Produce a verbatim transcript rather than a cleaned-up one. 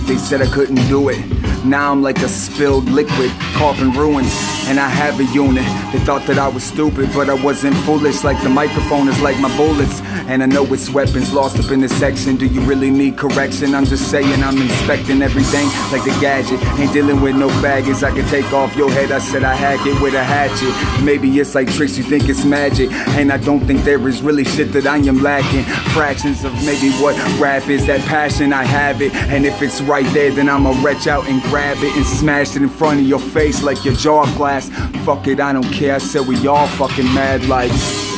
They said I couldn't do it. Now I'm like a spilled liquid, carving ruins, and I have a unit. They thought that I was stupid, but I wasn't foolish. Like the microphone is like my bullets, and I know it's weapons lost up in this section. Do you really need correction? I'm just saying I'm inspecting everything like the gadget. Ain't dealing with no faggots. I can take off your head. I said I hack it with a hatchet. Maybe it's like tricks, you think it's magic, and I don't think there is really shit that I am lacking. Fractions of maybe what rap is, that passion, I have it. And if it's right there, then I'ma reach out and grab it and smash it in front of your face like your jaw glass. Fuck it, I don't care, I said we all fucking mad like